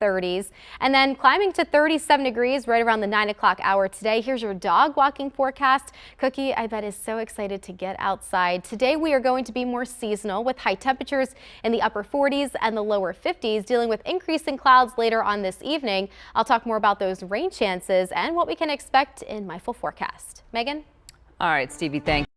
30s, and then climbing to 37 degrees right around the 9 o'clock hour today. Here's your dog walking forecast. Cookie, I bet, is so excited to get outside. Today we are going to be more seasonal with high temperatures in the upper 40s and the lower 50s, dealing with increasing clouds later on this evening. I'll talk more about those rain chances and what we can expect in my full forecast. Megan? All right, Stevie, thanks.